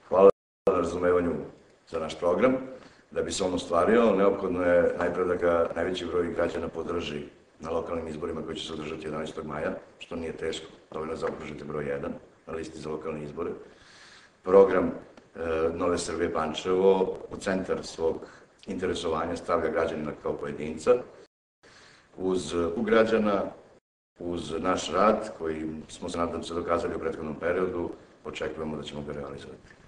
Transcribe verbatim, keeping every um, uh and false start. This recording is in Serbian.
hvala na razumevanju za naš program. Da bi se on ostvario, neophodno je najpre da ga najveći broj građana podrži na lokalnim izborima koji će se održati jedanaestog maja, što nije teško, dovoljno zaokružite broj jedan na listi za lokalne izbore. Program Nove Srbije Pančevo u centar svog interesovanja stavlja građanina kao pojedinca, uz u građana, uz naš rad koji smo se nadam se dokazali u prethodnom periodu, očekujemo da ćemo ga realizovati.